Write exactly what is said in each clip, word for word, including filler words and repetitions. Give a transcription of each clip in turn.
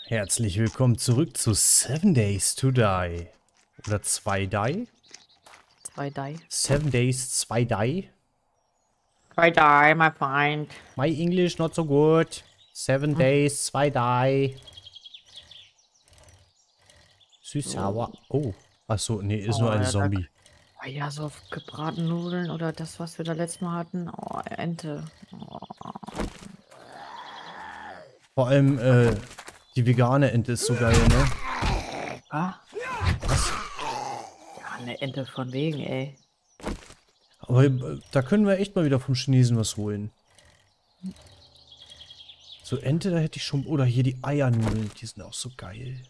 Herzlich willkommen zurück zu Seven Days to Die. Oder zwei Die? Zwei Die. Seven Days, zwei Die. Zwei Die, my friend. My English not so good. Seven Hm. Days, zwei Die. Süß-sauer. Oh. Achso, nee, ist Oh, nur ein ja, Zombie. da, ja, so gebratene Nudeln oder das, was wir da letztes Mal hatten. Oh, Ente. Oh. Vor allem, äh, die vegane Ente ist so geil, ne? Ah? Ja, eine Ente von wegen, ey. Aber äh, da können wir echt mal wieder vom Chinesen was holen. So Ente, da hätte ich schon... Oder hier die Eiernudeln, die sind auch so geil.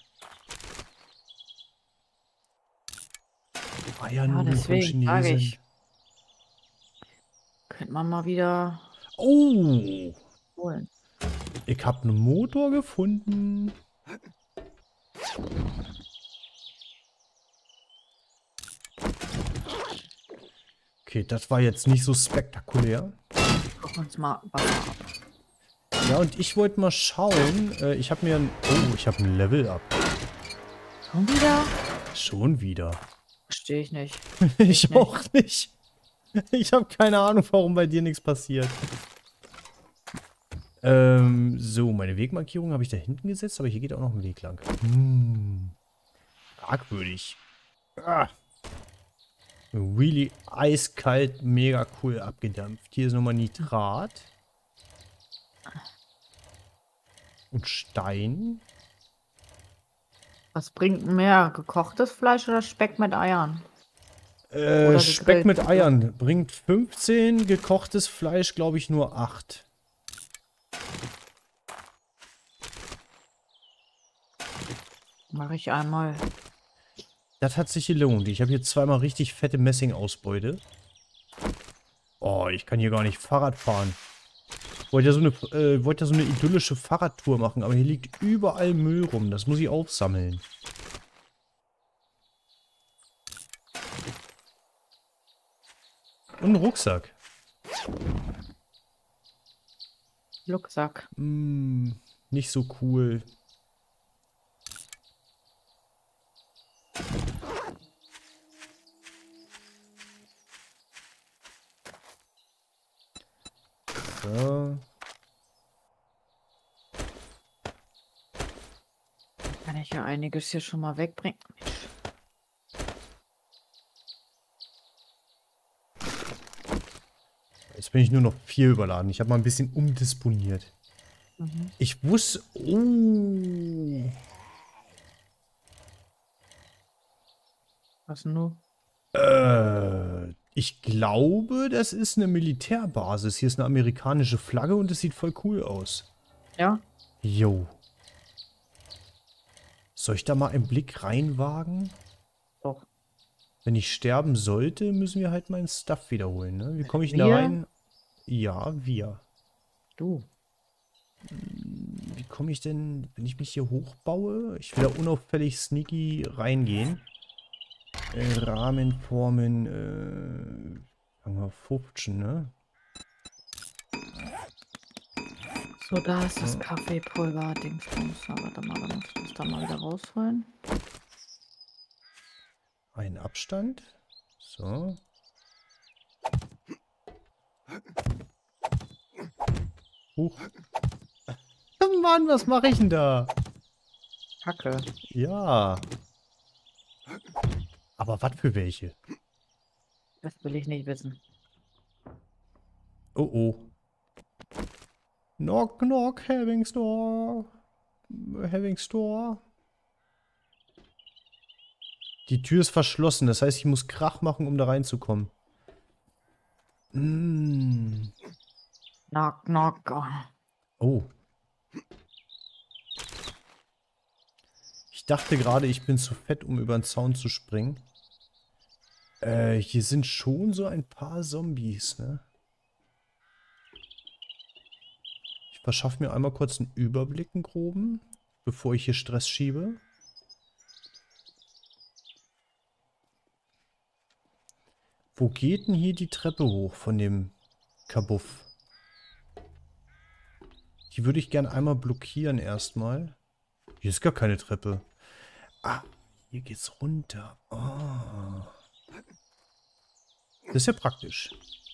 Ja, Eiernudeln vom deswegen sage Chinesen. ich. Könnte man mal wieder Oh! holen. Ich habe einen Motor gefunden. Okay, das war jetzt nicht so spektakulär. Guck uns mal Wasser ab. Ja, und ich wollte mal schauen. Äh, ich habe mir ein... Oh, ich habe ein Level up. Schon wieder? Schon wieder. Verstehe ich nicht. Ich nicht. auch nicht. Ich habe keine Ahnung, warum bei dir nichts passiert. Ähm, so, meine Wegmarkierung habe ich da hinten gesetzt, aber hier geht auch noch ein Weg lang. Hm. Fragwürdig. Ah. Really eiskalt, mega cool abgedampft. Hier ist nochmal Nitrat. Und Stein. Was bringt mehr? Gekochtes Fleisch oder Speck mit Eiern? Äh, Oder Speck mit gegrillt. Eiern. Bringt fünfzehn, gekochtes Fleisch glaube ich nur acht. Mache ich einmal. Das hat sich gelohnt. Ich habe hier zweimal richtig fette Messingausbeute. Oh, ich kann hier gar nicht Fahrrad fahren. Wollte ja so eine, äh, wollte ja so eine idyllische Fahrradtour machen, aber hier liegt überall Müll rum. Das muss ich aufsammeln. Und ein Rucksack. Rucksack. Hm, nicht so cool. So. Kann ich ja einiges hier schon mal wegbringen. Jetzt bin ich nur noch vier überladen. Ich habe mal ein bisschen umdisponiert. Mhm. Ich wusste... Oh. Was nun? Äh, ich glaube, das ist eine Militärbasis. Hier ist eine amerikanische Flagge und es sieht voll cool aus. Ja? Jo. Soll ich da mal einen Blick reinwagen? Doch. Wenn ich sterben sollte, müssen wir halt meinen Stuff wiederholen, ne? Wie komme ich denn da Wir? rein? Ja, wir. Du. Wie komme ich denn, wenn ich mich hier hochbaue? Ich will da unauffällig sneaky reingehen. Äh, Rahmenformen, äh, sagen wir fünfzehn, ne? So, da ist das Kaffeepulver, Dingsbums. Aber warte mal, da muss ich das da mal wieder rausholen. Ein Abstand. So. Huch. Mann, was mache ich denn da? Hacke. Ja. Aber was für welche? Das will ich nicht wissen. Oh oh. Knock, knock, having store. Having store. Die Tür ist verschlossen, das heißt, ich muss Krach machen, um da reinzukommen. Mm. Knock, knock. Oh. Ich dachte gerade, ich bin zu fett, um über den Zaun zu springen. Äh, hier sind schon so ein paar Zombies, ne? Ich verschaffe mir einmal kurz einen Überblick, einen groben, bevor ich hier Stress schiebe. Wo geht denn hier die Treppe hoch von dem Kabuff? Die würde ich gern einmal blockieren erstmal. Hier ist gar keine Treppe. Ah, hier geht's runter. Oh. Das ist ja praktisch.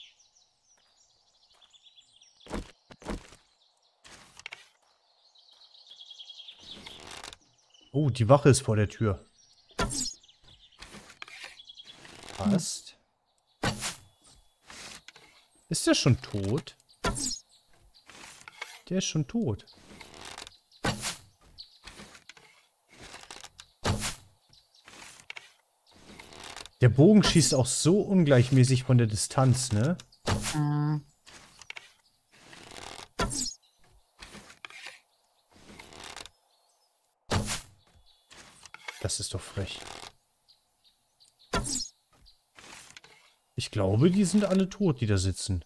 Oh, die Wache ist vor der Tür. Passt. Ist der schon tot? Der ist schon tot. Der Bogen schießt auch so ungleichmäßig von der Distanz, ne? Mhm. Das ist doch frech. Ich glaube, die sind alle tot, die da sitzen.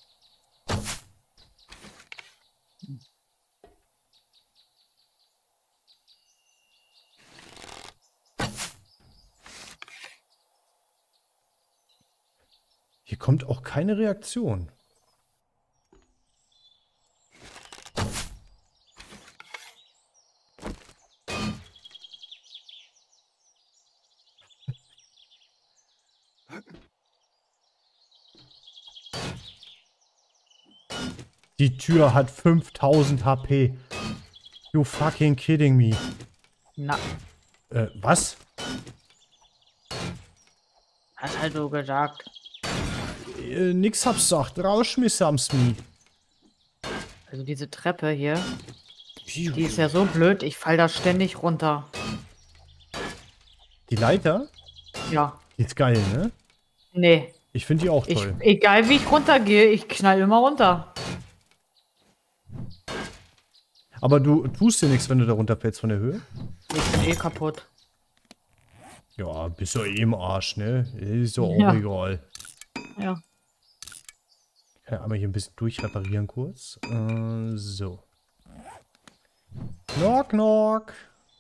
Hier kommt auch keine Reaktion. Die Tür hat fünftausend H P. You fucking kidding me. Na, Äh, was? hast halt so gesagt. Äh, nix hab's gesagt. Rausschmiss haben's mi. Also diese Treppe hier, die ist ja so blöd, ich fall da ständig runter. Die Leiter? Ja. Die ist geil, ne? Nee. Ich finde die auch Ich, toll. egal wie ich runtergehe, ich knall immer runter. Aber du tust dir nichts, wenn du da runterfällst von der Höhe? Ich bin eh kaputt. Ja, bist du eh im Arsch, ne? Ist doch auch Ja. egal. Ja. Ich kann einmal hier ein bisschen durchreparieren kurz. Äh, so. Knock, knock.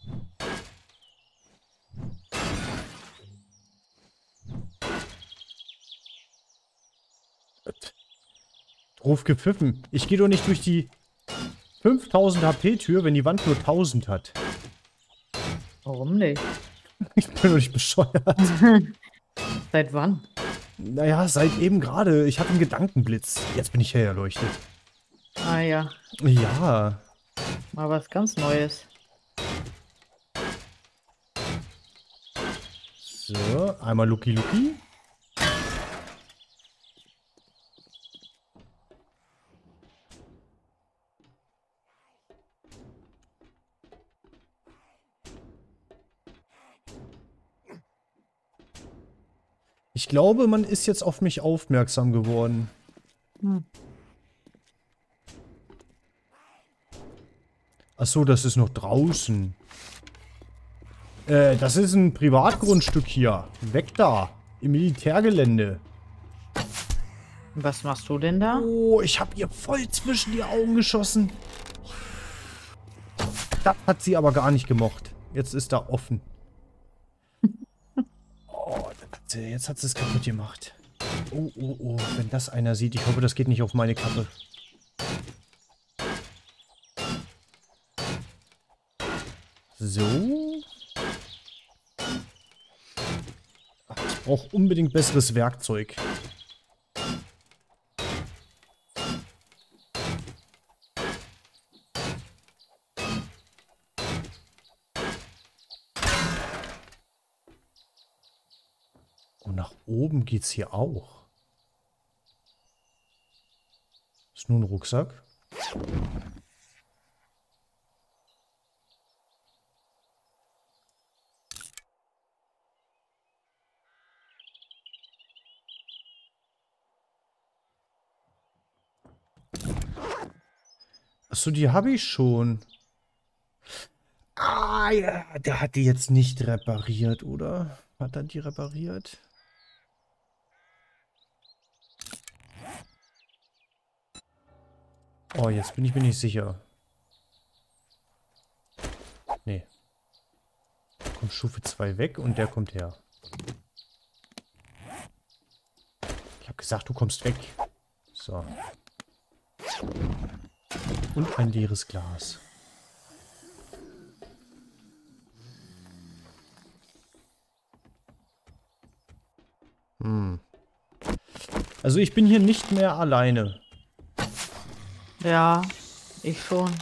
Ruf gepfiffen. Ich gehe doch nicht durch die fünftausend H P-Tür, wenn die Wand nur tausend hat. Warum nicht? Ich bin doch nicht bescheuert. Seit wann? Naja, seit eben gerade. Ich hatte einen Gedankenblitz. Jetzt bin ich hell erleuchtet. Ah ja, Ja. mal was ganz Neues. So, einmal Lucky Lucky. Ich glaube, man ist jetzt auf mich aufmerksam geworden. Hm. Ach so, das ist noch draußen. Äh, das ist ein Privatgrundstück hier. Weg da. Im Militärgelände. Was machst du denn da? Oh, ich habe ihr voll zwischen die Augen geschossen. Das hat sie aber gar nicht gemocht. Jetzt ist da offen. Oh, jetzt hat sie es kaputt gemacht. Oh, oh, oh. Wenn das einer sieht. Ich hoffe, das geht nicht auf meine Kappe. So. Ach, ich brauche unbedingt besseres Werkzeug. Und nach oben geht's hier auch. Ist nur ein Rucksack. Achso, die habe ich schon. Ah, ja, der hat die jetzt nicht repariert, oder? Hat er die repariert? Oh, jetzt bin ich mir nicht sicher. Nee. Kommt Stufe zwei weg und der kommt her. Ich habe gesagt, du kommst weg. So. Und ein leeres Glas. Also ich bin hier nicht mehr alleine. Ja, ich schon.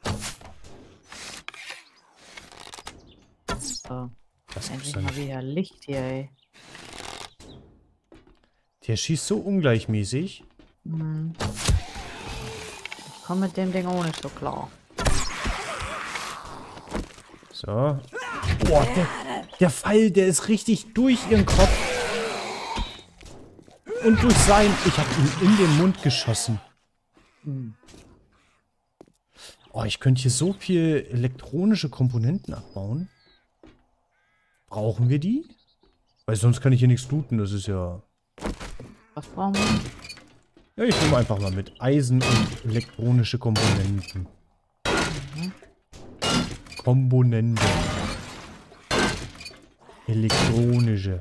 So. Das Endlich gibt's mal wieder Licht hier, ey. Der schießt so ungleichmäßig. Hm. Ich komme mit dem Ding auch nicht so klar. So. Boah, der, der Pfeil, der ist richtig durch ihren Kopf. Und durch sein... Ich habe ihn in den Mund geschossen. Hm. Oh, ich könnte hier so viel elektronische Komponenten abbauen. Brauchen wir die? Weil sonst kann ich hier nichts looten. Das ist ja... Was brauchen wir? Ja, ich nehme einfach mal mit. Eisen und elektronische Komponenten. Mhm. Komponente. Elektronische.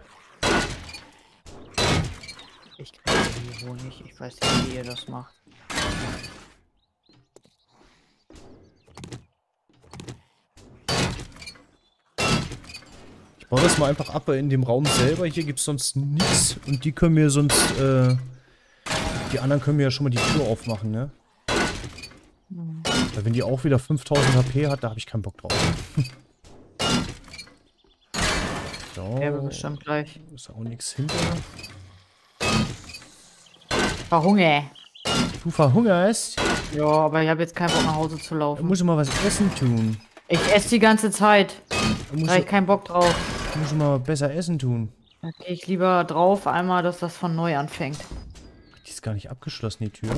Ich kriege die Honig. Ich weiß nicht, wie ihr das macht. Ich baue das mal einfach ab, weil in dem Raum selber hier gibt es sonst nichts. Und die können mir sonst, äh, die anderen können mir ja schon mal die Tür aufmachen, ne? Mhm. Weil wenn die auch wieder fünftausend H P hat, da habe ich keinen Bock drauf. So. Der wird bestimmt gleich. Ist auch nichts hinter. Verhungere. Du verhungerst? Ja, aber ich habe jetzt keinen Bock nach Hause zu Da laufen. muss ich mal was essen tun. Ich esse die ganze Zeit. Da Da muss habe ich ich, keinen Bock drauf. muss ich mal besser essen tun. Da gehe ich lieber drauf, einmal, dass das von neu anfängt. Die ist gar nicht abgeschlossen, die Tür.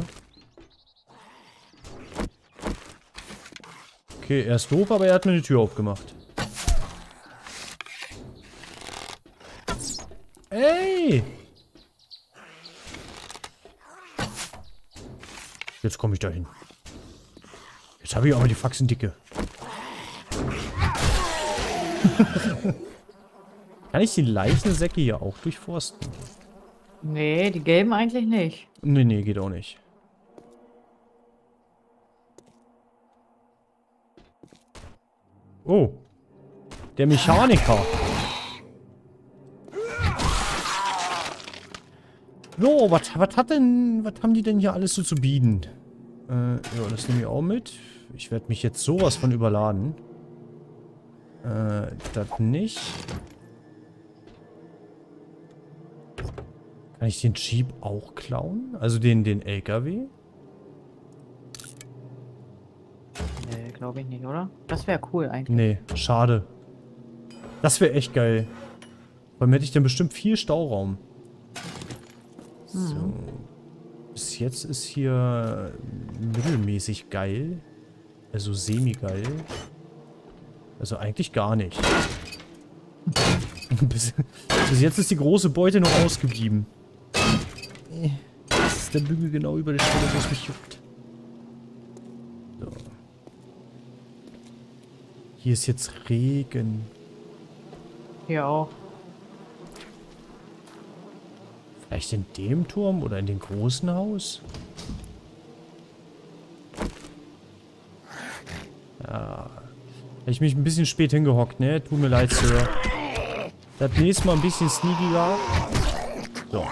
Okay, er ist doof, aber er hat mir die Tür aufgemacht. Ey! Jetzt komme ich da hin. Jetzt habe ich aber die Faxen dicke. Kann ich die Leichensäcke hier auch durchforsten? Nee, die gelben eigentlich nicht. Nee, nee, geht auch nicht. Oh. Der Mechaniker. So, was was hat denn, was haben die denn hier alles so zu bieten? Äh, ja, das nehme ich auch mit. Ich werde mich jetzt sowas von überladen. Äh, das nicht. Kann ich den Jeep auch klauen? Also den, den L K W? Nee, glaube ich nicht, oder? Das wäre cool eigentlich. Nee, schade. Das wäre echt geil. Weil hätte ich dann bestimmt viel Stauraum. So. Bis jetzt ist hier mittelmäßig geil. Also semi-geil. Also eigentlich gar nicht. bis, bis jetzt ist die große Beute noch ausgeblieben. Das ist der Bügel genau über der Stelle, wo es mich juckt. So. Hier ist jetzt Regen. Hier auch. Vielleicht in dem Turm oder in dem großen Haus? Ja. Habe ich mich ein bisschen spät hingehockt, ne? Tut mir leid, Sir. Das nächste Mal ein bisschen sneakiger. So.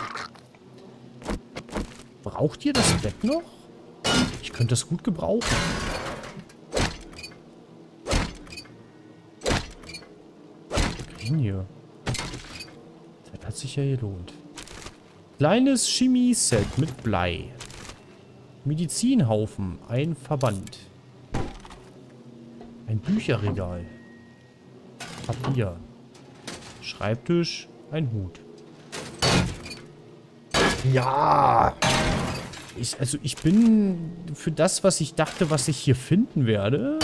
Braucht ihr das Bett noch? Ich könnte das gut gebrauchen. Was kriegen hier? Das hat sich ja gelohnt. Kleines Chemie-Set mit Blei. Medizinhaufen. Ein Verband. Ein Bücherregal. Papier. Schreibtisch. Ein Hut. Ja. Ich, also ich bin für das, was ich dachte, was ich hier finden werde,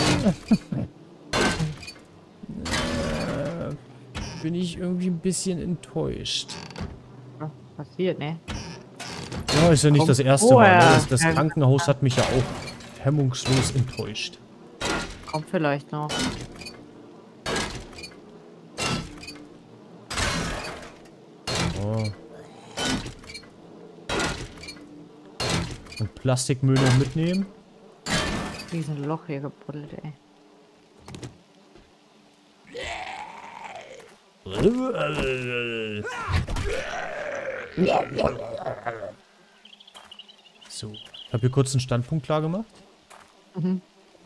äh, bin ich irgendwie ein bisschen enttäuscht. Was passiert, ne? Ja, ist ja nicht Kommt das erste Mal. Ne? vorher. Das, das Krankenhaus hat mich ja auch hemmungslos enttäuscht. Kommt vielleicht noch. Oh. Und Plastikmüll noch mitnehmen. Riesen Loch hier gebuddelt, ey. So. Ich habe hier kurz einen Standpunkt klar gemacht. Mhm.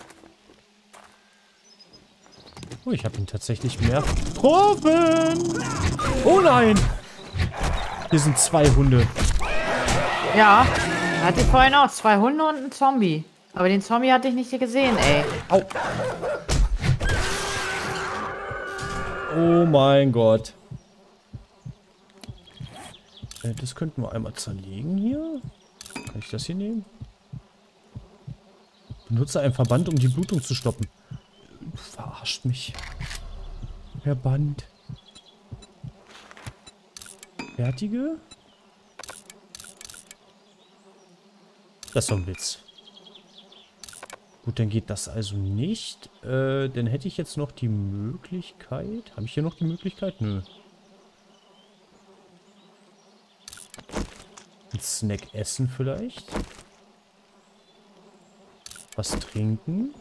Oh, ich habe ihn tatsächlich mehr getroffen. Oh nein. Hier sind zwei Hunde. Ja, hatte ich vorhin auch zwei Hunde und einen Zombie. Aber den Zombie hatte ich nicht gesehen, ey. Au. Oh mein Gott. Äh, das könnten wir einmal zerlegen hier. Kann ich das hier nehmen? Benutze einen Verband, um die Blutung zu stoppen. Du verarscht mich. Verband. Fertige? Das ist doch ein Witz. Gut, dann geht das also nicht. Äh, dann hätte ich jetzt noch die Möglichkeit. Habe ich hier noch die Möglichkeit? Nö. Ein Snack essen vielleicht. Was trinken.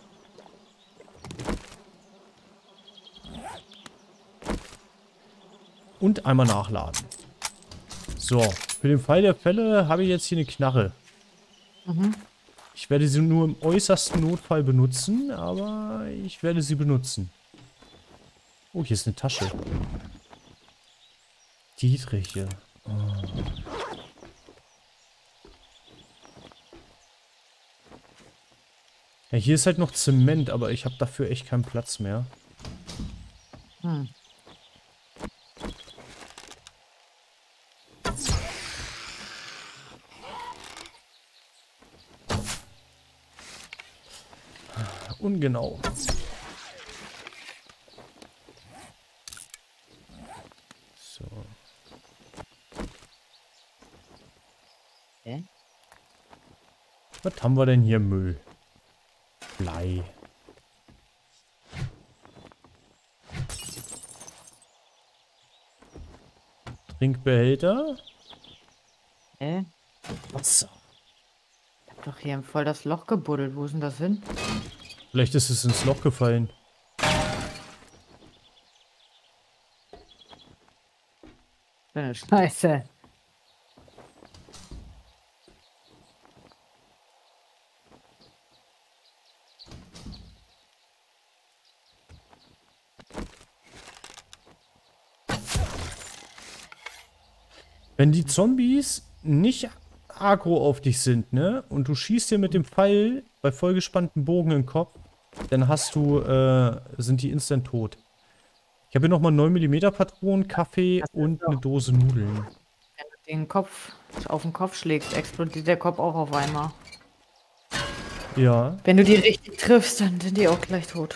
Und einmal nachladen. So, für den Fall der Fälle habe ich jetzt hier eine Knarre. Mhm. Ich werde sie nur im äußersten Notfall benutzen, aber ich werde sie benutzen. Oh, hier ist eine Tasche. Dietriche. Oh. Ja, hier ist halt noch Zement, aber ich habe dafür echt keinen Platz mehr. Hm. Ungenau. So. Okay. Was haben wir denn hier? Müll. Blei. Trinkbehälter. Äh, Wasser. ich hab doch hier voll das Loch gebuddelt. Wo ist denn das hin? Vielleicht ist es ins Loch gefallen. Äh, Scheiße. Wenn die Zombies nicht aggro auf dich sind, ne? Und du schießt dir mit dem Pfeil bei vollgespanntem Bogen in den Kopf, dann hast du, äh, sind die instant tot. Ich habe hier nochmal neun Millimeter Patronen, Kaffee und eine Dose Nudeln. Wenn du den Kopf auf den Kopf schlägst, explodiert der Kopf auch auf einmal. Ja. Wenn du die richtig triffst, dann sind die auch gleich tot.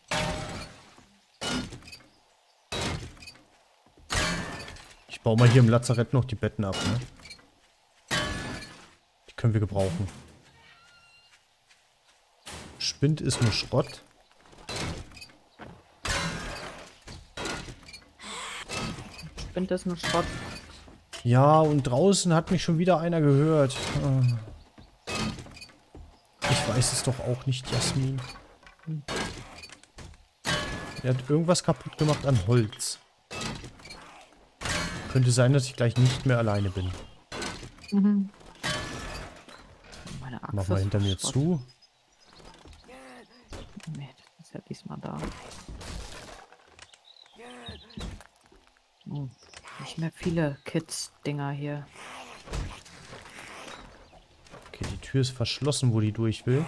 Ich baue mal hier im Lazarett noch die Betten ab, ne? Die können wir gebrauchen. Spind ist nur Schrott. Spind ist nur Schrott. Ja, und draußen hat mich schon wieder einer gehört. Ich weiß es doch auch nicht, Jasmin. Er hat irgendwas kaputt gemacht an Holz. Könnte sein, dass ich gleich nicht mehr alleine bin. Mhm. Meine Axt Mach mal ist hinter mir Schrott. zu. Nee, das ist ja diesmal da. Oh, nicht mehr viele Kids-Dinger hier. Okay, die Tür ist verschlossen, wo die durch will.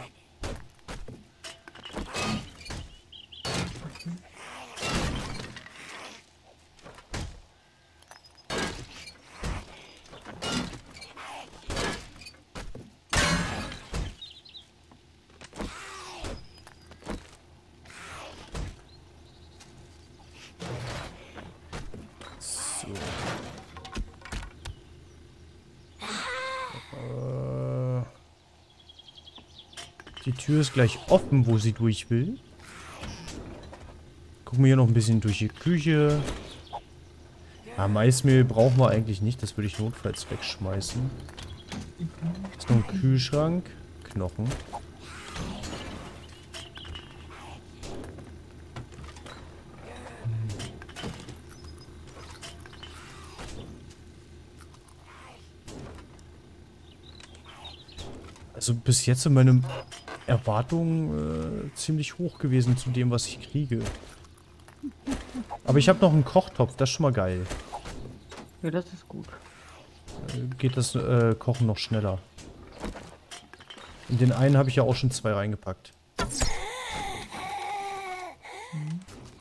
So. Äh, die Tür ist gleich offen, wo sie durch will. Gucken wir hier noch ein bisschen durch die Küche. Ja, Maismehl brauchen wir eigentlich nicht. Das würde ich notfalls wegschmeißen. Ist noch ein Kühlschrank. Knochen. Also bis jetzt sind meine Erwartungen äh, ziemlich hoch gewesen zu dem, was ich kriege. Aber ich habe noch einen Kochtopf, das ist schon mal geil. Ja, das ist gut. Äh, geht das äh, Kochen noch schneller. In den einen habe ich ja auch schon zwei reingepackt. Mhm.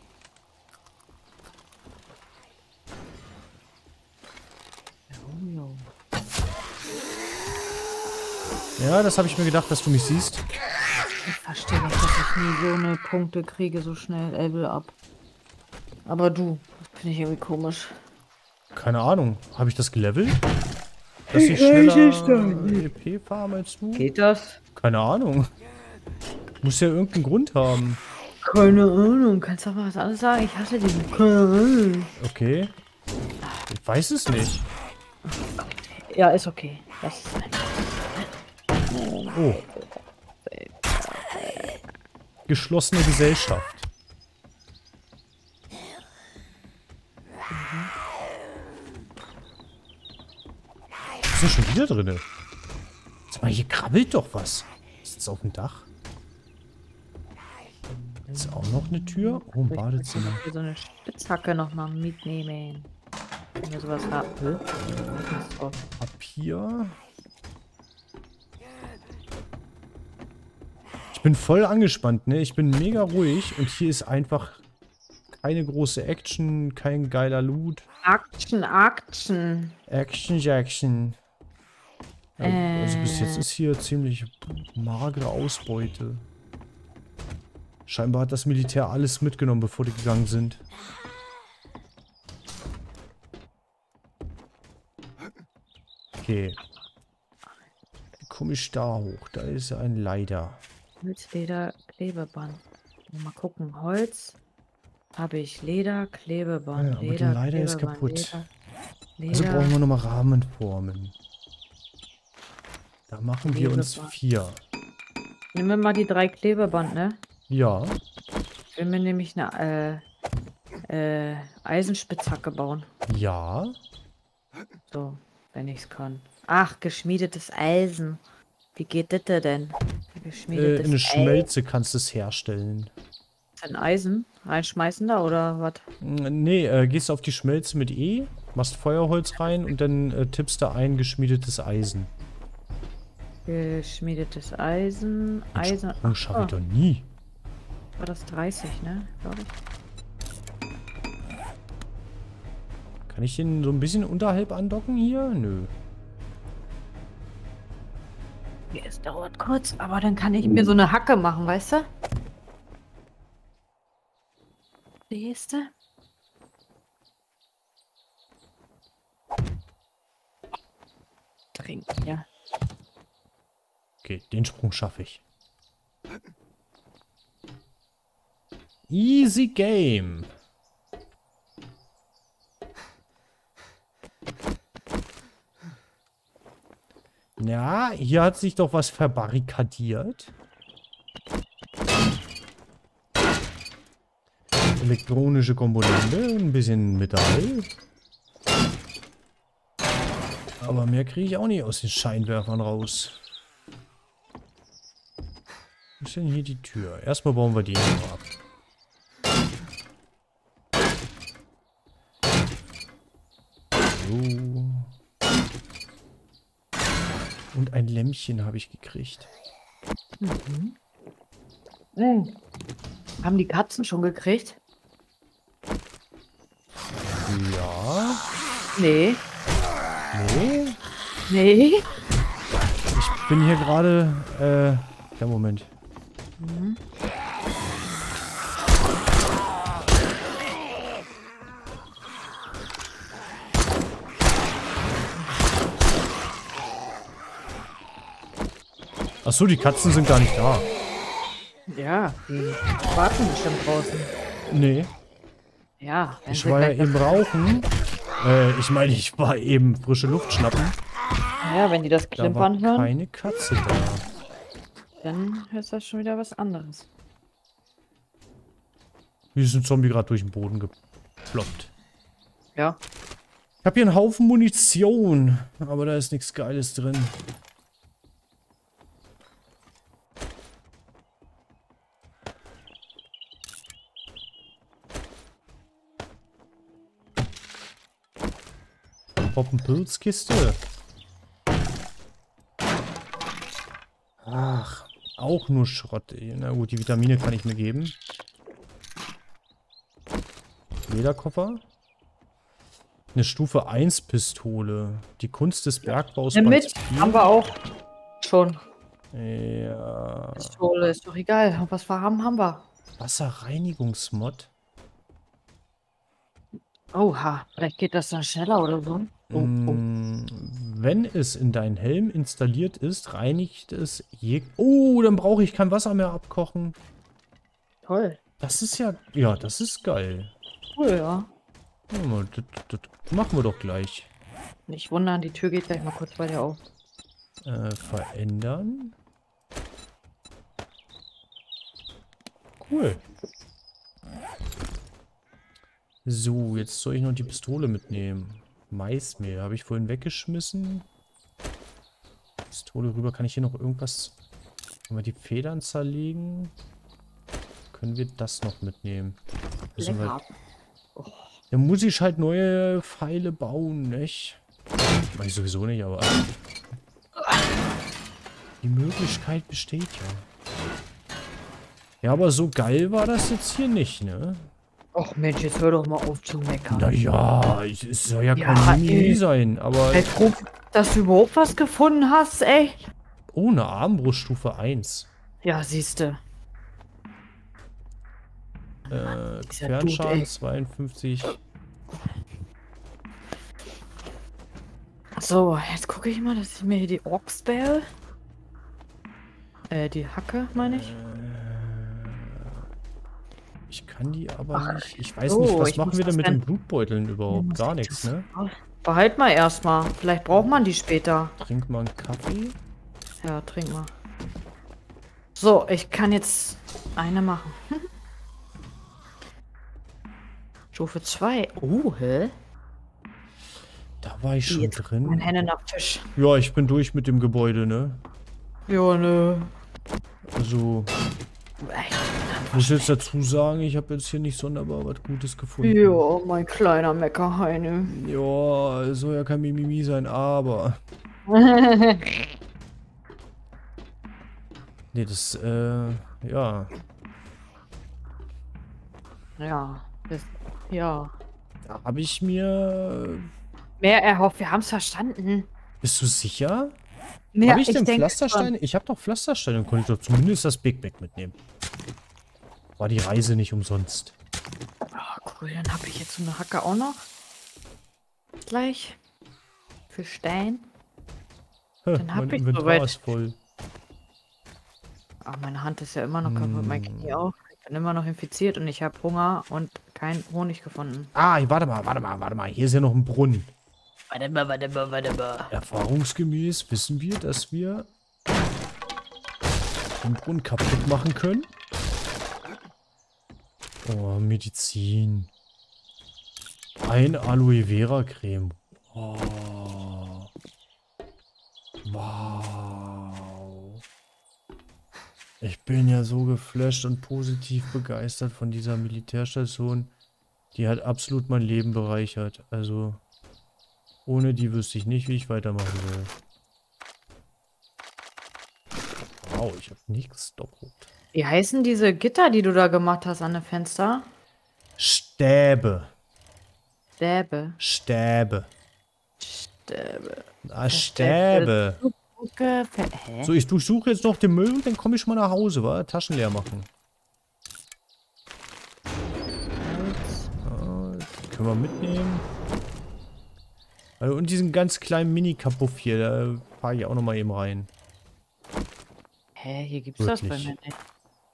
Ja, das habe ich mir gedacht, dass du mich siehst. Ich verstehe nicht, dass ich nie so eine Punkte kriege, so schnell Level up. Aber du, das finde ich irgendwie komisch. Keine Ahnung. Habe ich das gelevelt? Dass ich schneller E P farm als du? Geht das? Keine Ahnung. Muss ja irgendeinen Grund haben. Keine Ahnung. Kannst du doch mal was anderes sagen? Ich hasse diesen. Keine Ahnung. Okay. Ich weiß es nicht. Ja, ist okay. Das ist ein Oh. Geschlossene Gesellschaft. Was ist denn schon wieder drin? Sag mal, hier krabbelt doch was. Ist das auf dem Dach? Ist auch noch eine Tür? Oh, ein Badezimmer. Ich will so eine Spitzhacke nochmal mitnehmen. Wenn wir sowas haben. Papier. Ich bin voll angespannt, ne? Ich bin mega ruhig und hier ist einfach keine große Action, kein geiler Loot. Action, Action. Action, Jackson. Ja, Äh. Also bis jetzt ist hier ziemlich magere Ausbeute. Scheinbar hat das Militär alles mitgenommen, bevor die gegangen sind. Okay. Komme ich da hoch? Da ist ein Leiter. Holz, Leder, Klebeband. Mal gucken. Holz habe ich. Leder, Klebeband. Ja, aber Leder, die Leiter ist Klebeband, kaputt. Leder, Also Leder. brauchen wir nochmal Rahmenformen. Da machen wir uns Klebeband. vier. Nehmen wir mal die drei Klebeband, ne? Ja. Ich will mir nämlich eine äh, äh, Eisenspitzhacke bauen. Ja. So, wenn ich es kann. Ach, geschmiedetes Eisen. Wie geht das denn? Äh, Geschmiedetes eine Eisen. Schmelze kannst du es herstellen. Ein Eisen reinschmeißen da oder was? Nee, äh, gehst auf die Schmelze mit E, machst Feuerholz rein und dann äh, tippst du ein geschmiedetes Eisen. Geschmiedetes Eisen. Eisen. Oh, schaffe ich doch nie. War das dreißig, ne? Glaube ich. Kann ich den so ein bisschen unterhalb andocken hier? Nö. Es dauert kurz, aber dann kann ich mir so eine Hacke machen, weißt du? Siehst du? Trinken, ja. Okay, den Sprung schaffe ich. Easy Game. Ja, hier hat sich doch was verbarrikadiert. Elektronische Komponente, ein bisschen Metall. Aber mehr kriege ich auch nicht aus den Scheinwerfern raus. Wo ist denn hier die Tür? Erstmal bauen wir die hier noch ab. So. Und ein Lämpchen habe ich gekriegt. Mhm. Mhm. Haben die Katzen schon gekriegt? Ja. Nee. Nee. Nee. Ich bin hier gerade... Äh, ja, Moment. Mhm. Achso, die Katzen sind gar nicht da. Ja, die warten bestimmt draußen. Nee. Ja, wenn Ich sie war ja gleich eben rauchen. Äh, ich meine, ich war eben frische Luft schnappen. das, ja, wenn die das Da war klimpern hören, keine Katze da. dann ist das schon wieder was anderes. Hier ist ein Zombie gerade durch den Boden geploppt. Ja. Ich habe hier einen Haufen Munition, aber da ist nichts Geiles drin. Poppenpilzkiste. Ach, auch nur Schrott. Na gut, die Vitamine kann ich mir geben. Lederkoffer. Eine Stufe eins Pistole. Die Kunst des Bergbaus. Nimm mit, haben wir auch schon. Ja. Pistole, ist doch egal. Was wir haben, haben wir. Wasserreinigungsmod. Oha, vielleicht geht das dann schneller oder so. Oh, oh. Mm, wenn es in deinen Helm installiert ist, reinigt es je... Oh, dann brauche ich kein Wasser mehr abkochen. Toll. Das ist ja... Ja, das ist geil. Cool, ja. Ja, mal, das, das machen wir doch gleich. Nicht wundern, die Tür geht gleich mal kurz bei dir auf. Äh, verändern. Cool. So, jetzt soll ich noch die Pistole mitnehmen. Maismehl habe ich vorhin weggeschmissen. Pistole rüber. Kann ich hier noch irgendwas... Können wir die Federn zerlegen? Können wir das noch mitnehmen? Müssen wir... Oh. Dann muss ich halt neue Pfeile bauen, nicht? Mach ich sowieso nicht, aber... Die Möglichkeit besteht ja. Ja, aber so geil war das jetzt hier nicht, ne? Och Mensch, jetzt hör doch mal auf zu meckern. Naja, es soll ja, Ja, kein Mini ey. sein, aber... Ey, froh, dass du überhaupt was gefunden hast, ey. Oh, eine Armbruststufe eins. Ja, siehste. Äh, ist ja Fernschaden gut, ey. zweiundfünfzig. So, jetzt gucke ich mal, dass ich mir hier die Orksbell. Äh, die Hacke, meine ich. Ich kann die aber Ach, nicht. Ich weiß so, nicht, was ich machen muss wir denn das mit dann- den Blutbeuteln überhaupt? muss Gar ich nichts, das- ne? Behalt mal erstmal. Vielleicht braucht man die später. Trink mal einen Kaffee. Ja, trink mal. So, ich kann jetzt eine machen. Stufe zwei. Oh, hä? Da war ich schon Jetzt drin. mein Hände nach Tisch. Ja, ich bin durch mit dem Gebäude, ne? Ja, ne. Also, muss jetzt dazu sagen, ich habe jetzt hier nicht sonderbar was Gutes gefunden. Ja, mein kleiner Meckerheine. Ja, es soll ja kein Mimimi sein, aber... Nee, das, äh, ja. Ja, das, ja. Da habe ich mir... Mehr erhofft, wir haben es verstanden. Bist du sicher? Ja, habe ich, denn denke Pflastersteine? Ich habe doch Pflastersteine und konnte ich doch zumindest das Big Bag mitnehmen. War die Reise nicht umsonst. Oh, cool, dann habe ich jetzt so eine Hacke auch noch. Gleich. Für Stein. Hä, Dann hab mein ich Inventar soweit. ist voll. Ach, meine Hand ist ja immer noch kaputt, mein Knie auch. Ich bin immer noch infiziert und ich habe Hunger und kein Honig gefunden. Ah, warte mal, warte mal, warte mal. Hier ist ja noch ein Brunnen. Warte mal, warte mal, warte mal. Erfahrungsgemäß wissen wir, dass wir den Brunnen kaputt machen können. Oh, Medizin. Ein Aloe Vera Creme. Oh. Wow. Ich bin ja so geflasht und positiv begeistert von dieser Militärstation. Die hat absolut mein Leben bereichert. Also, ohne die wüsste ich nicht, wie ich weitermachen will. Wow, ich habe nichts doppelt. Wie heißen diese Gitter, die du da gemacht hast an den Fenster? Stäbe. Stäbe. Stäbe. Stäbe. Ah, Stäbe. Gucke, hä? So, ich durchsuche jetzt noch den Müll und dann komme ich mal nach Hause, wa? Taschen leer machen. Ja, die können wir mitnehmen. Also, und diesen ganz kleinen Mini-Kapuff hier, da fahre ich auch noch mal eben rein. Hä, hier gibt's das bei Wirklich. mir nicht.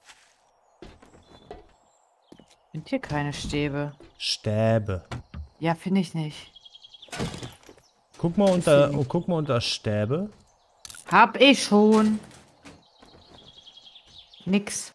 Sind hier keine Stäbe. Stäbe. Ja, finde ich nicht. Guck mal unter, oh, guck mal unter Stäbe. Hab ich schon. Nix.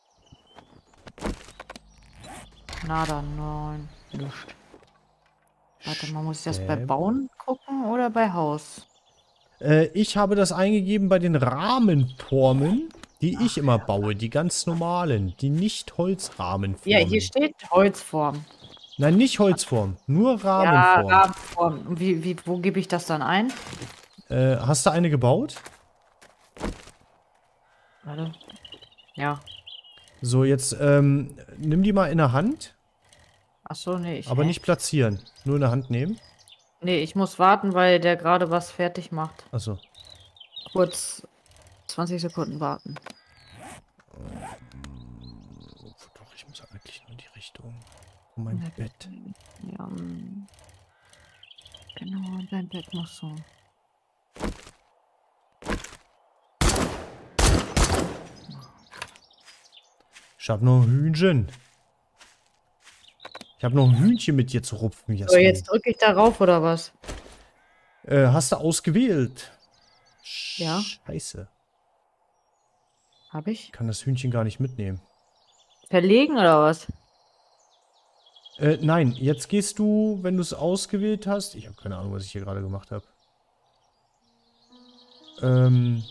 Nada, nein. Luft. Warte mal, muss ich das bei Stäbe. Bauen gucken oder bei Haus? Äh, ich habe das eingegeben bei den Rahmenformen, die ich immer baue. Die ganz normalen, die nicht Holzrahmenformen. Ja, hier steht Holzform. Nein, nicht Holzform. Nur Ja, Rahmenform. Rahmenform. Und Wie, wie, wo gebe ich das dann ein? Äh, hast du eine gebaut? Warte. Ja. So, jetzt ähm, nimm die mal in der Hand, Achso, nee, ich. aber Hä? nicht platzieren. Nur in der Hand nehmen. Nee, ich muss warten, weil der gerade was fertig macht. Achso. Kurz zwanzig Sekunden warten. Doch, ich muss eigentlich nur in die Richtung von meinem Bett. Ja, mm, genau, dein Bett muss so. Ich hab noch ein Hühnchen. Ich hab noch ein Hühnchen mit dir zu rupfen, So, Jasmin. jetzt drücke ich darauf oder was? Äh, hast du ausgewählt? Ja. Scheiße. Hab ich? Ich kann das Hühnchen gar nicht mitnehmen. Verlegen oder was? Äh, nein, jetzt gehst du, wenn du es ausgewählt hast. Ich habe keine Ahnung, was ich hier gerade gemacht habe. Ähm.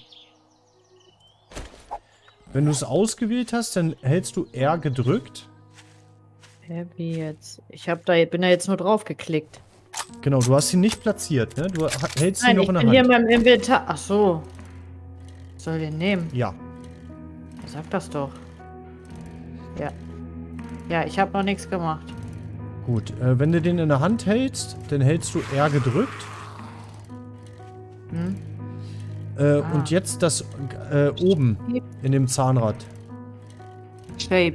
Wenn du es ausgewählt hast, dann hältst du R gedrückt. Hä, wie jetzt? Ich hab da, bin da jetzt nur drauf geklickt. Genau, du hast ihn nicht platziert, ne? Du ha- hältst ihn Nein, noch ich in der bin hier Hand. in meinem Inventar. Ach so. Was soll ich den nehmen? Ja. Sag das doch. Ja. Ja, ich habe noch nichts gemacht. Gut, äh, wenn du den in der Hand hältst, dann hältst du R gedrückt. Hm? Äh, Ah. Und jetzt das äh, oben in dem Zahnrad. Shape.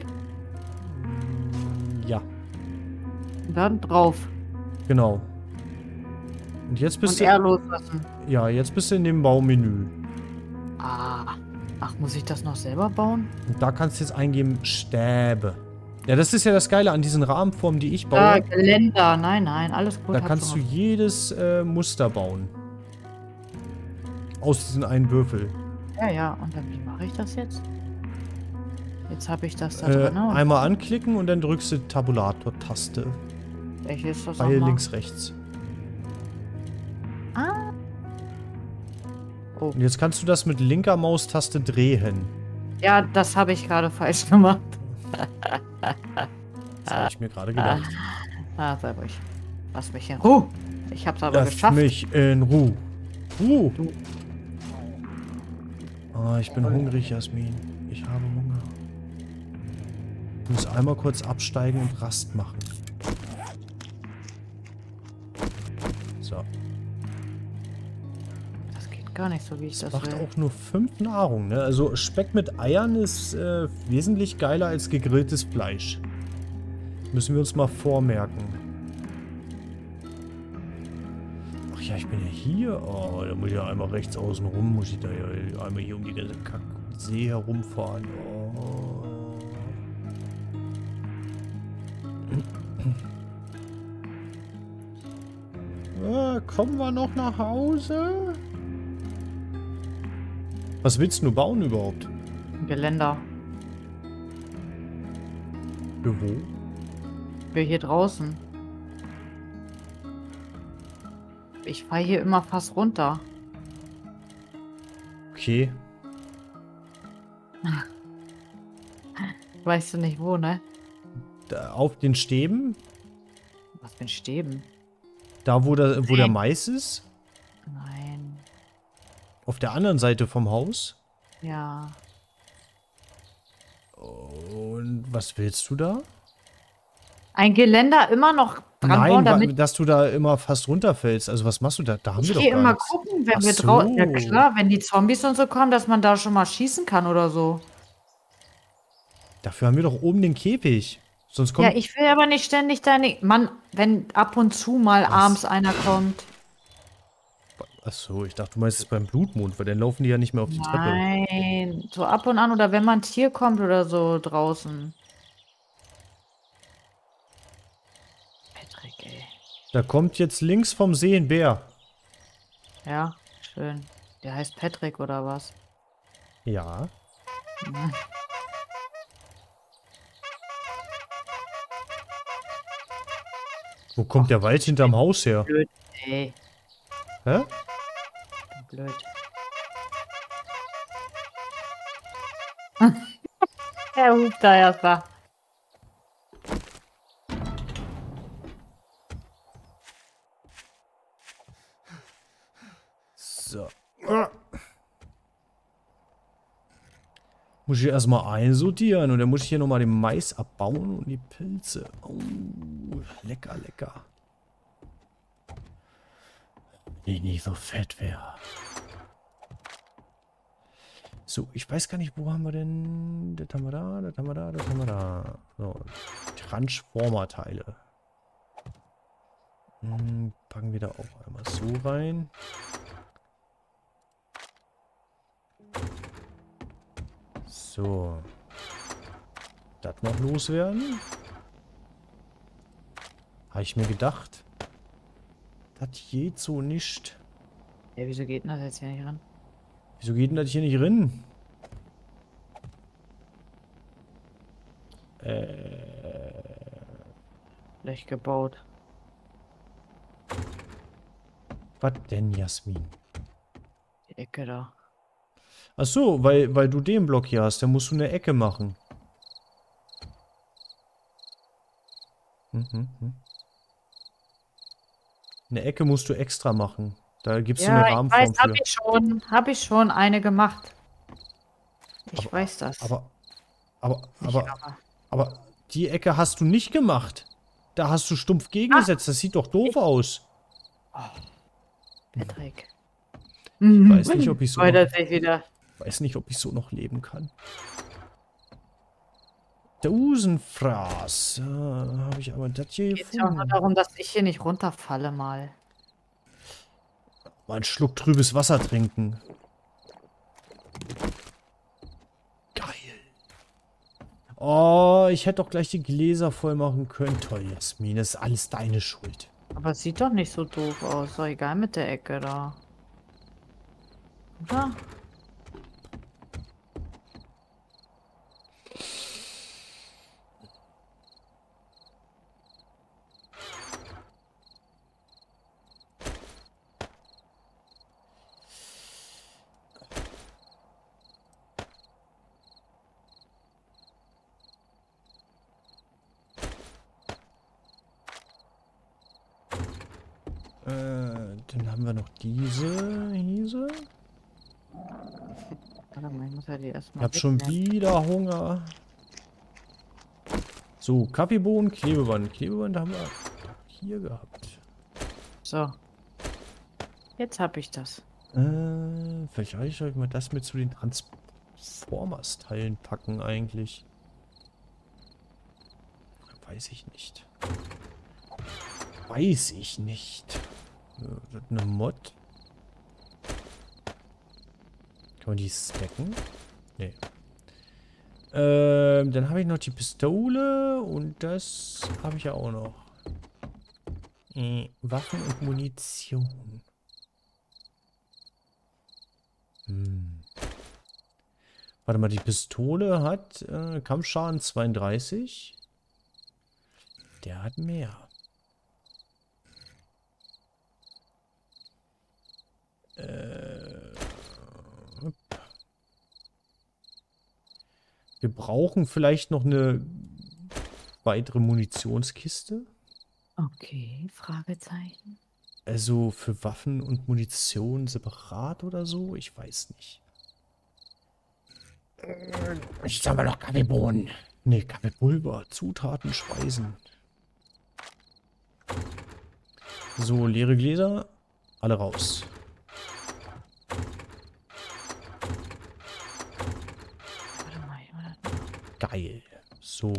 Ja, Und dann drauf. genau. Und jetzt bist Und du. R loslassen. Ja, jetzt bist du in dem Baumenü. Ah. Ach, muss ich das noch selber bauen? Und da kannst du jetzt eingeben Stäbe. Ja, das ist ja das Geile an diesen Rahmenformen, die ich baue. Ah, Geländer. Nein, nein, alles gut. Da hab kannst du schon jedes äh, Muster bauen. Aus diesen einen Würfel. was- Ja, ja. Und dann, wie mache ich das jetzt? Jetzt habe ich das da Äh, drin. und einmal anklicken und dann drückst du Tabulator-Taste. welche ist das Pfeil nochmal? links, rechts. Ah. Oh. Und jetzt kannst du das mit linker Maustaste drehen. Ja, das habe ich gerade falsch gemacht. Das habe ich mir gerade gedacht. Ah, sei ruhig. Lass mich in Ruhe. Ich hab's aber Lass geschafft. mich in Ruhe. Ruhe. Du. Ah, ich bin hungrig, Jasmin. Ich habe Hunger. Ich muss einmal kurz absteigen und Rast machen. So. Das geht gar nicht so, wie ich das Macht will. auch nur fünf Nahrung, ne? Also Speck mit Eiern ist äh, wesentlich geiler als gegrilltes Fleisch. Müssen wir uns mal vormerken. Ach ja, ich bin ja hier. Oh, da muss ich ja einmal rechts außen rum. Muss ich da ja einmal hier um die ganze Kacksee herumfahren. Oh. Äh, kommen wir noch nach Hause? Was willst du bauen überhaupt? Geländer. Für wo? Wir hier draußen. Ich fahre hier immer fast runter. Okay. Weißt du nicht wo, ne? Da, auf den Stäben? Was mit Stäben? Da, wo der, wo der Mais ist? Nein. Auf der anderen Seite vom Haus? Ja. Und was willst du da? Ein Geländer immer noch dran Nein, bauen, wa- damit dass du da immer fast runterfällst. Also was machst du da? Da haben wir ich doch gehe gar immer nichts. gucken, wenn Ach wir draußen. Ja so. klar, wenn die Zombies und so kommen, dass man da schon mal schießen kann oder so. Dafür haben wir doch oben den Käfig. Sonst kommt... Ja, ich will aber nicht ständig deine. Mann, wenn ab und zu mal Was? abends einer kommt. Ach so, ich dachte, du meinst es beim Blutmond, weil dann laufen die ja nicht mehr auf die Treppe. Nein, so ab und an oder wenn mal ein Tier kommt oder so draußen. Patrick, ey. Da kommt jetzt links vom See ein Bär. Ja, schön. Der heißt Patrick oder was? Ja. Hm. Wo kommt der Wald hinterm Haus her? Blöd, ey. Hä? Blöd. Er hupt da erst mal. So. Muss ich erstmal einsortieren und dann muss ich hier nochmal den Mais abbauen und die Pilze. Oh, lecker, lecker. Wenn ich nicht so fett wäre. So, ich weiß gar nicht, wo haben wir denn... Das haben wir da, das haben wir da, das haben wir da. So, Transformer-Teile. Hm, packen wir da auch einmal so rein. So. Das noch loswerden. Habe ich mir gedacht. Das geht so nicht. Ja, wieso geht denn das jetzt hier nicht ran? Wieso geht denn das hier nicht rein? Äh. Schlecht gebaut. Was denn, Jasmin? Die Ecke da. Ach so, weil, weil du den Block hier hast, dann musst du eine Ecke machen. Hm, hm, hm. Eine Ecke musst du extra machen. Da gibst du Ja, eine ich Rahmenform weiß, habe für. ich schon, habe ich schon eine gemacht. Ich Aber- weiß das. Aber, aber, Nicht aber, aber. aber die Ecke hast du nicht gemacht. Da hast du stumpf gegengesetzt. Das sieht doch doof ich- aus. Patrick. Ich weiß nicht, ob ich so Weiter noch, sich wieder. weiß nicht, ob ich so noch leben kann. Dosenfraß. Äh, habe ich aber das hier Geht ja auch nur gefunden. darum, dass ich hier nicht runterfalle mal. Mal einen Schluck trübes Wasser trinken. Geil. Oh, ich hätte doch gleich die Gläser voll machen können. Toll, Jasmin, das ist alles deine Schuld. Aber es sieht doch nicht so doof aus. Doch egal mit der Ecke da. Oder? Äh, dann haben wir noch diese, diese. Warte mal, ich muss ja die Ich erstmal habe schon wegnehmen. wieder Hunger. So, Kaffeebohnen, Klebeband. Klebeband haben wir hier gehabt. So. Jetzt habe ich das. Äh, vielleicht soll ich mal das mit zu den Transformers-Teilen packen eigentlich. Weiß ich nicht. Weiß ich nicht. Äh, das ist eine Mod. Kann man die stacken? Nee. Ähm, dann habe ich noch die Pistole und das habe ich ja auch noch. Äh, Waffen und Munition. Hm. Warte mal, die Pistole hat äh, Kampfschaden zweiunddreißig. Der hat mehr. Äh, wir brauchen vielleicht noch eine weitere Munitionskiste. Okay, Fragezeichen. Also für Waffen und Munition separat oder so? Ich weiß nicht. Ich sammle noch Kaffeebohnen. Ne, Kaffeepulver. Zutaten, Speisen. So, leere Gläser. Alle raus. Warte mal, ich mach das mal. Geil. So.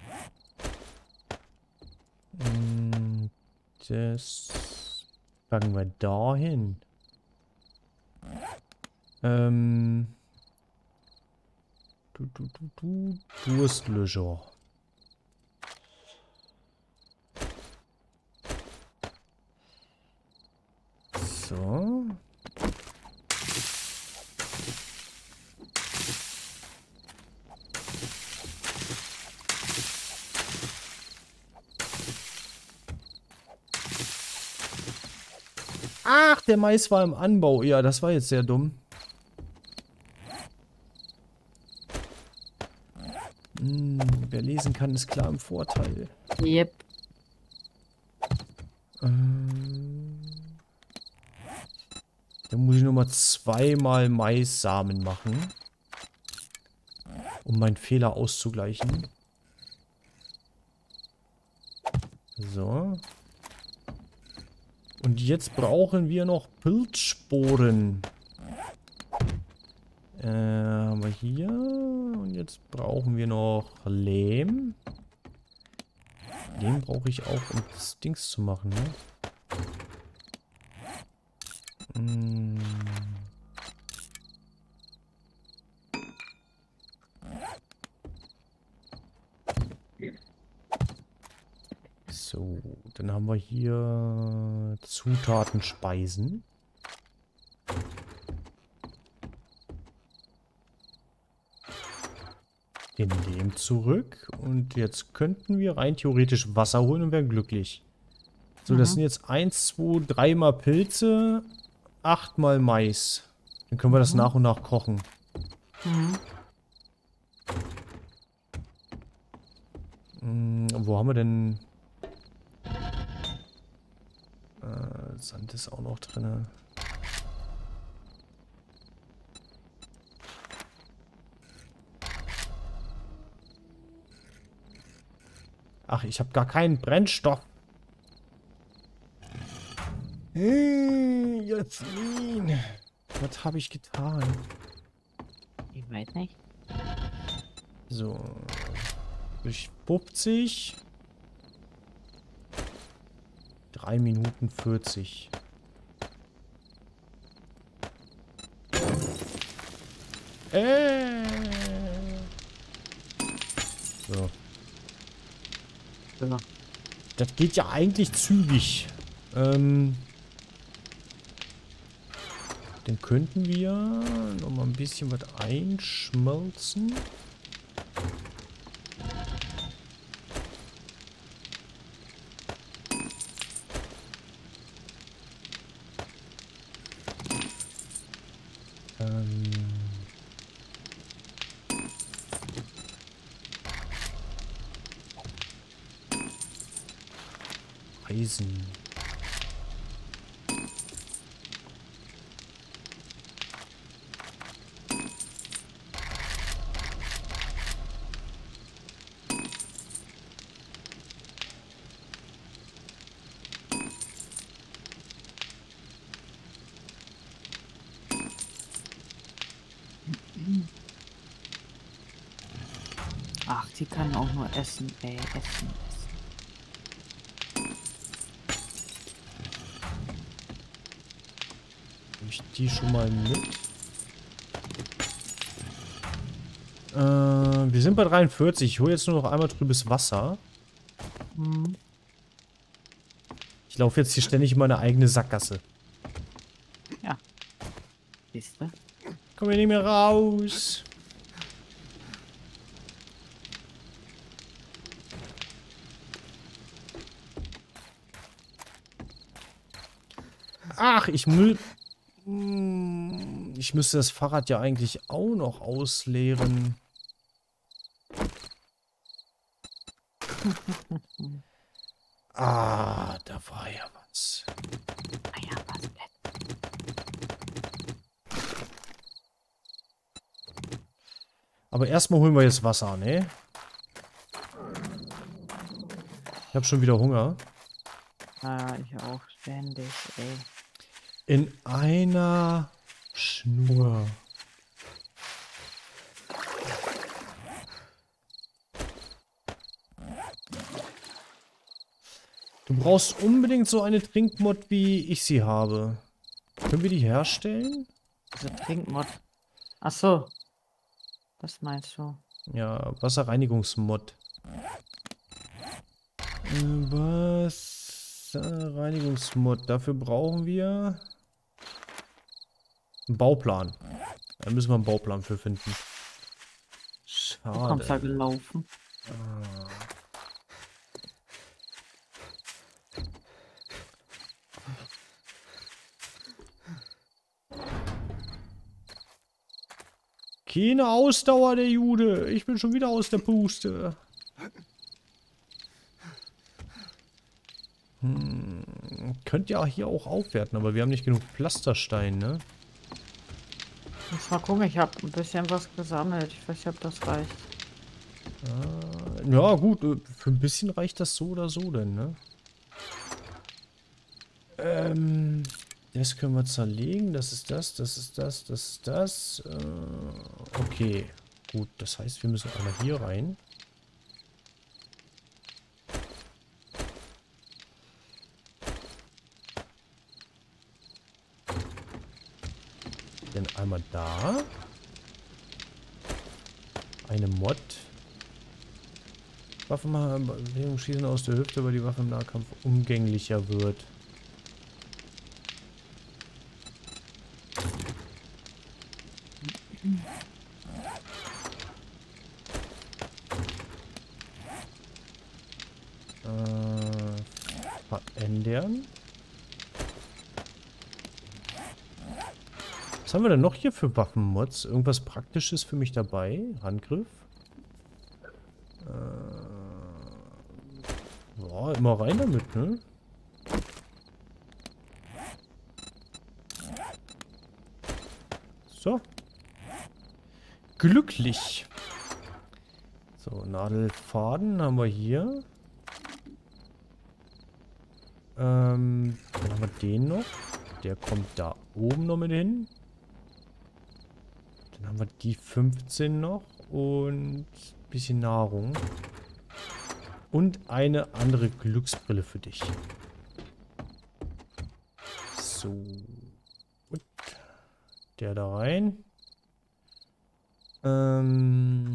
Mm, das packen wir da hin. Ähm. Du, du, du, du. Durstlöscher. So. Ach, der Mais war im Anbau. Ja, das war jetzt sehr dumm. Hm, wer lesen kann, ist klar im Vorteil. Yep. Ähm, Dann muss ich nochmal zweimal Maissamen machen. Um meinen Fehler auszugleichen. So. Und jetzt brauchen wir noch Pilzsporen. Äh, haben wir hier. Und jetzt brauchen wir noch Lehm. Den brauche ich auch, um das Dings zu machen, ne? Hm. So, dann haben wir hier Zutatenspeisen. Den Lehm zurück. Und jetzt könnten wir rein theoretisch Wasser holen und wären glücklich. So, mhm. Das sind jetzt eins, zwei, dreimal Pilze, achtmal Mais. Dann können wir das mhm. nach und nach kochen. Mhm. Hm, wo haben wir denn... Äh, Sand ist auch noch drin. Ach, ich habe gar keinen Brennstoff. Hey, Jasmin. Was habe ich getan? Ich weiß nicht. So. Durch fünfzig. drei Minuten vierzig. Äh. So. Ja. Das geht ja eigentlich zügig. Ähm. Dann könnten wir noch mal ein bisschen was einschmelzen. Ähm. Eisen. Ach, die kann auch nur essen, ey, essen, essen. Nehme ich die schon mal mit. Äh, wir sind bei dreiundvierzig. Ich hole jetzt nur noch einmal trübes Wasser. Mhm. Ich laufe jetzt hier ständig in meine eigene Sackgasse. Ja. Siehst du? Komm hier nicht mehr raus. Ach, ich mü... Ich müsste das Fahrrad ja eigentlich auch noch ausleeren. Ah, da war ja was. Ah ja, was denn? Aber erstmal holen wir jetzt Wasser, ne? Ich habe schon wieder Hunger. Ah, ich auch ständig, ey. In einer Schnur. Du brauchst unbedingt so eine Trinkmod, wie ich sie habe. Können wir die herstellen? Also Trinkmod. Ach so. Was meinst du? Ja, Wasserreinigungsmod. Wasserreinigungsmod. Dafür brauchen wir einen Bauplan. Da müssen wir einen Bauplan für finden. Schade. Du kommst da gelaufen. Ah. Keine Ausdauer, der Jude. Ich bin schon wieder aus der Puste. Hm, Könnt ihr hier auch aufwerten, aber wir haben nicht genug Pflasterstein, ne? Muss mal gucken, ich habe ein bisschen was gesammelt. Ich weiß nicht, ob das reicht. Äh, ja, gut, äh, für ein bisschen reicht das so oder so denn, ne? Ähm, das können wir zerlegen. Das ist das, das ist das, das ist das. Äh, okay, gut, das heißt, wir müssen einmal hier rein. Dann einmal da. Eine Mod. Waffen schießen aus der Hüfte, weil die Waffe im Nahkampf umgänglicher wird. Äh, verändern. Was haben wir denn noch hier für Waffenmods? Irgendwas Praktisches für mich dabei? Handgriff? Äh, ja, immer rein damit, ne? So. Glücklich. So, Nadelfaden haben wir hier. Ähm, dann haben wir den noch. Der kommt da oben noch mit hin. Dann haben wir die fünfzehn noch und ein bisschen Nahrung. Und eine andere Glücksbrille für dich. So. Und der da rein. Ähm,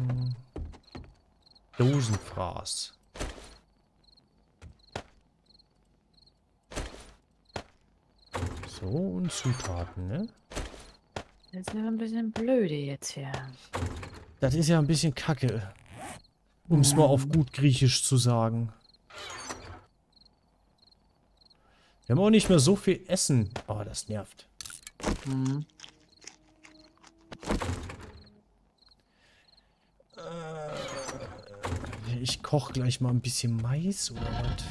Dosenfraß. So, und Zutaten, ne? Das ist ja ein bisschen blöde jetzt hier. Das ist ja ein bisschen kacke. Um es mal auf gut Griechisch zu sagen. Wir haben auch nicht mehr so viel Essen. Oh, das nervt. Mhm. Äh, ich koche gleich mal ein bisschen Mais oder was?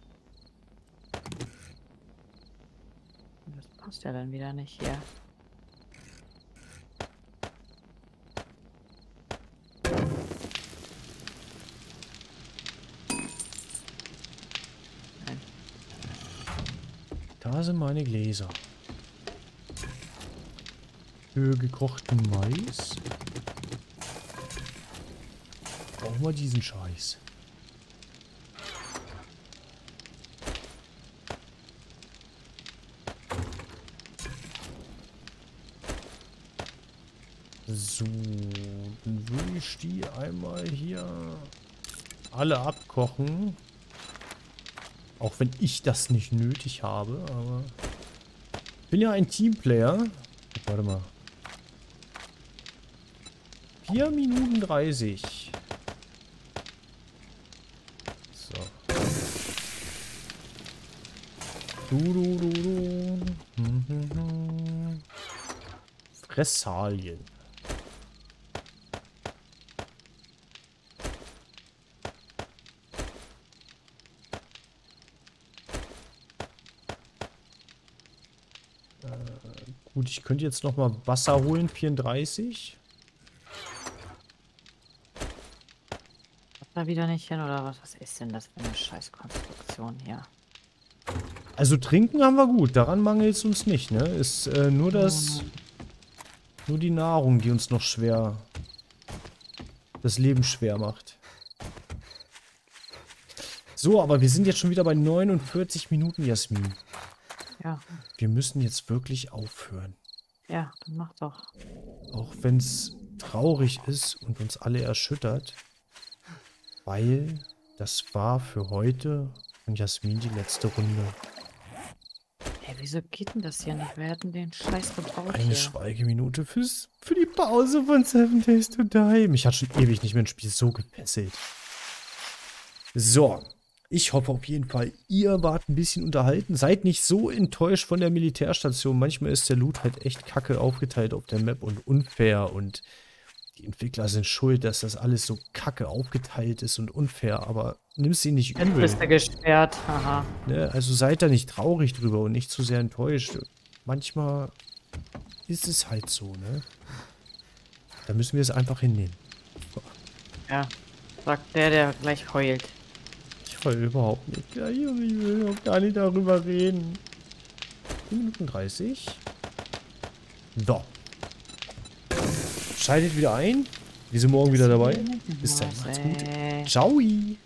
Das passt ja dann wieder nicht hier. Da sind meine Gläser. Für gekochten Mais. Brauchen wir diesen Scheiß. So, dann würde ich die einmal hier alle abkochen. Auch wenn ich das nicht nötig habe, aber ich bin ja ein Teamplayer. Warte mal. vier Minuten dreißig. So. Du, du, du, du. Hm, hm, hm. Fressalien. Gut, ich könnte jetzt noch mal Wasser holen, vierunddreißig. Da wieder nicht hin, oder was? Was ist denn das für eine Scheißkonstruktion hier? Also trinken haben wir gut, daran mangelt es uns nicht, ne? Ist äh, nur das, nur die Nahrung, die uns noch schwer, das Leben schwer macht. So, aber wir sind jetzt schon wieder bei neunundvierzig Minuten, Jasmin. Ja. Wir müssen jetzt wirklich aufhören. Ja, dann mach doch. Auch wenn es traurig ist und uns alle erschüttert. Weil das war für heute von Jasmin die letzte Runde. Hey, wieso geht denn das hier nicht? Wir hätten den Scheiß gebraucht Eine hier. Schweigeminute fürs, für die Pause von Seven Days to Die. Mich hat schon ewig nicht mehr ein Spiel so gefesselt. So. Ich hoffe auf jeden Fall, ihr wart ein bisschen unterhalten. Seid nicht so enttäuscht von der Militärstation. Manchmal ist der Loot halt echt kacke aufgeteilt auf der Map und unfair. Und Die Entwickler sind schuld, dass das alles so kacke aufgeteilt ist und unfair, aber nimm sie nicht Jetzt übel. bist du gesperrt. Haha. Ne? Also seid da nicht traurig drüber und nicht zu sehr enttäuscht. Manchmal ist es halt so, ne? Da müssen wir es einfach hinnehmen. Ja, sagt der, der gleich heult. Ich heul überhaupt nicht. Ja, ich will auch gar nicht darüber reden. vier Minuten dreißig. So. Schaltet wieder ein. Wir sind morgen wieder dabei. Bis dahin. Macht's gut. Ciao.